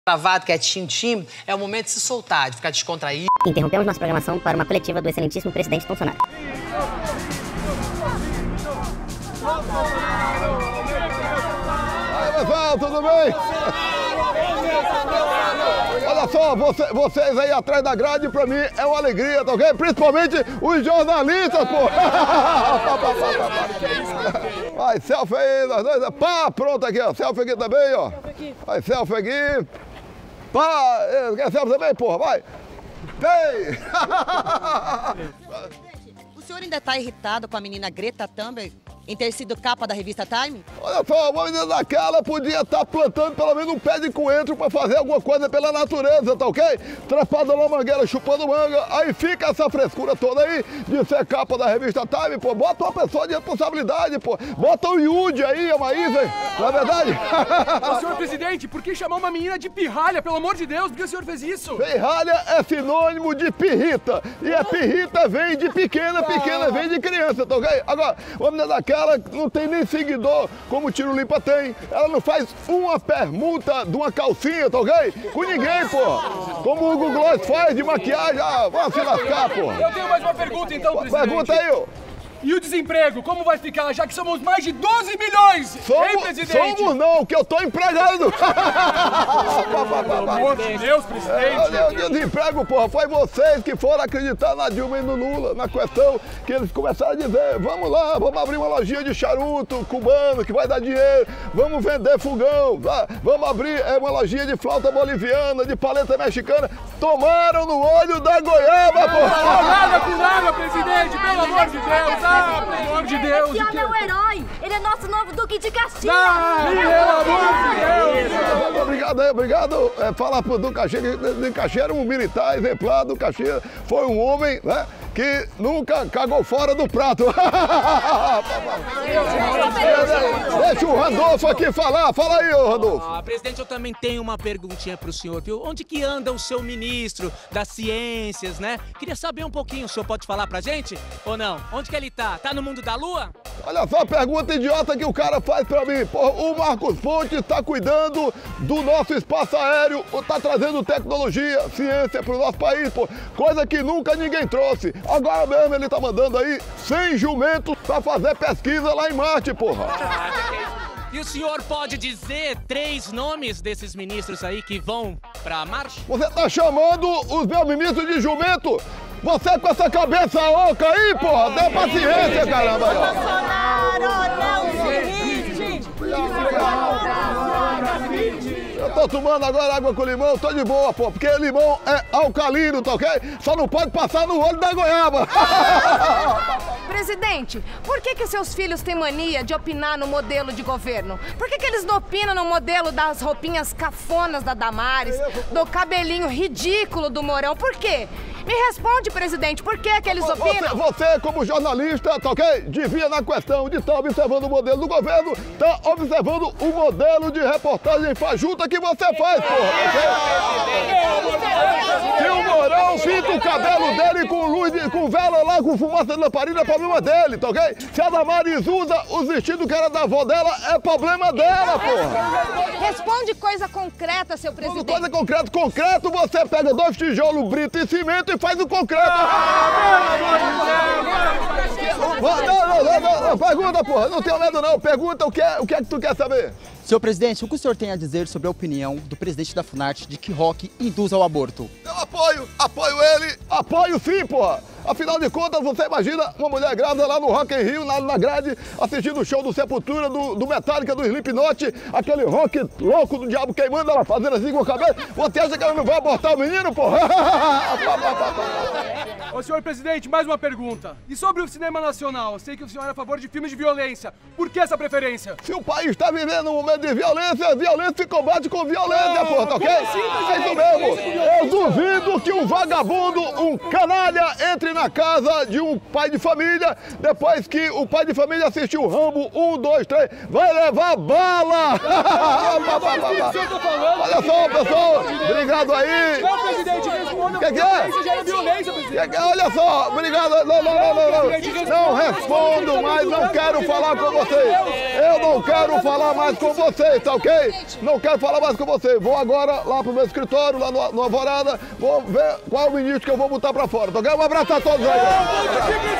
Travado, quietinho, tímido, é o momento de se soltar, de ficar descontraído. Interrompemos nossa programação para uma coletiva do excelentíssimo presidente Bolsonaro. Aí, pessoal, tudo bem? Olha só, vocês aí atrás da grade, pra mim, é uma alegria, tá ok? Principalmente os jornalistas, pô! Vai, selfie aí, nós dois. Pá, pronto aqui, ó. Selfie aqui também, ó. Vai, selfie aqui. Pá, quer selfie também, porra? Vai. Vem! O senhor ainda tá irritado com a menina Greta Thunberg em ter sido capa da revista Time? Olha só, uma menina daquela podia estar plantando pelo menos um pé de coentro pra fazer alguma coisa pela natureza, tá ok? Trepada na mangueira, chupando manga, aí fica essa frescura toda aí de ser capa da revista Time, pô. Bota uma pessoa de responsabilidade, pô. Bota o Yudi aí, a Maísa, não é verdade? Ô, senhor presidente, por que chamar uma menina de pirralha? Pelo amor de Deus, por que o senhor fez isso? Pirralha é sinônimo de pirrita. E a pirrita vem de pequena, pequena vem de criança, tá ok? Agora, uma menina daquela não tem nem seguidor como o Tiro Limpa tem. Ela não faz uma permuta de uma calcinha, tá ok? Com ninguém, pô. Como o Hugo Gloss faz de maquiagem. Ah, vamos se lascar, pô. Eu tenho mais uma pergunta então, presidente. Pergunta aí, ó. E o desemprego, como vai ficar, já que somos mais de 12 milhões? Hein, presidente? Somos não, que eu tô empregado. Pelo amor de Deus, presidente. O desemprego, porra, foi vocês que foram acreditar na Dilma e no Lula, na questão que eles começaram a dizer, vamos lá, vamos abrir uma lojinha de charuto cubano que vai dar dinheiro, vamos vender fogão, vamos abrir uma lojinha de flauta boliviana, de paleta mexicana. Tomaram no olho da goiaba, porra. Nada com nada, presidente, pelo amor de Deus. Pelo amor de Deus! Esse homem é um herói! Ele é nosso novo Duque de Caxias! Pelo amor de Deus! Obrigado aí, obrigado. Falar pro Duque Caxias, que Duque Caxias era um militar exemplar. Duque Caxias foi um homem, né, que nunca cagou fora do prato. Deixa o Randolfo aqui falar. Fala aí, ô Randolfo. Presidente, eu também tenho uma perguntinha pro senhor, viu? Onde que anda o seu ministro das ciências, né? Queria saber um pouquinho, o senhor pode falar pra gente? Ou não? Onde que ele tá? Tá no mundo da lua? Olha só a pergunta idiota que o cara faz pra mim. Porra, o Marcos Pontes tá cuidando do nosso espaço aéreo, tá trazendo tecnologia, ciência pro nosso país, pô. Coisa que nunca ninguém trouxe. Agora mesmo ele tá mandando aí 100 jumentos pra fazer pesquisa lá em Marte, porra. E o senhor pode dizer 3 nomes desses ministros aí que vão pra Marte? Você tá chamando os meus ministros de jumento? Você com essa cabeça oca aí, porra, dê paciência, caramba. Bolsonaro, não se irrite! Eu tô tomando agora água com limão, tô de boa, pô, porque limão é alcalino, tá ok? Só não pode passar no olho da goiaba. Presidente, por que seus filhos têm mania de opinar no modelo de governo? Por que eles não opinam no modelo das roupinhas cafonas da Damares, do cabelinho ridículo do Mourão? Por quê? Me responde, presidente, por que eles opinam? Você, como jornalista, tá ok? Devia, na questão de estar observando o modelo do governo, tá observando o modelo de reportagem fajuta que você faz, porra, ok? Se o Mourão pinta o cabelo dele com luz, com vela lá, com fumaça de lamparina, é problema dele, tá ok? Se a Damares usa os vestidos que era da avó dela, é problema dela, porra! Responde coisa concreta, seu presidente. Coisa concreta. Concreto, você pega 2 tijolos, brita e cimento e faz o concreto. Não, pergunta, porra. Não tenho medo, não. Pergunta o que é que tu quer saber. Senhor presidente, o que o senhor tem a dizer sobre a opinião do presidente da Funarte de que rock induz ao aborto? Eu apoio ele. Apoio sim, porra. Afinal de contas, você imagina uma mulher grávida lá no Rock in Rio, na grade, assistindo o show do Sepultura, do Metallica, do Slipknot, aquele rock louco do diabo queimando, ela fazendo assim com a cabeça. Você acha que ela não vai abortar o menino, porra? Ô, senhor presidente, mais uma pergunta. E sobre o cinema nacional? Eu sei que o senhor é a favor de filmes de violência. Por que essa preferência? Se o país está vivendo um momento de violência, violência se combate com violência, porra, tá ok? É isso mesmo. Eu duvido que um vagabundo, um canalha, entre na casa de um pai de família, depois que o pai de família assistiu Rambo 1, 2, 3, vai levar bala! O que o senhor tá falando? Olha só, pessoal, obrigado aí! Não, presidente, Que é? Isso gera violência, presidente. Olha só, obrigado. Não respondo mais, não quero falar com vocês. Eu não quero falar mais com vocês, tá ok? Não quero falar mais com vocês. Vou agora lá pro meu escritório, lá no Alvorada, vou ver qual é o ministro que eu vou botar pra fora, tá ok? Um abraço a todos aí.